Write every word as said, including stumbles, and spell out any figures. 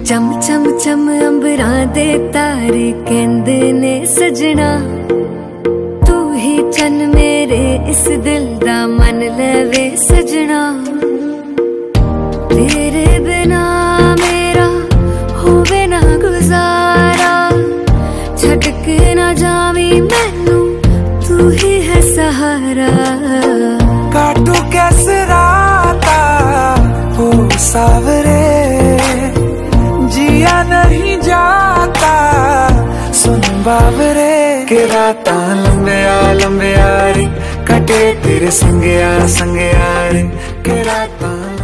चम चम चम अंबरां दे तारे कहंदे ने सजना, तू ही चन मेरे इस दिल दा मन लवे सजना। तेरे बिना मेरा होवे ना गुजारा, छड़ के ना जावी मैनू तू ही है सहारा। काटू कैसे राता हो सावरे, जिया नहीं जाता सुन बावरे। के राता लंबे आ लंबे आ रे, कटे तेरे संगे आ संगे आ रे। के राता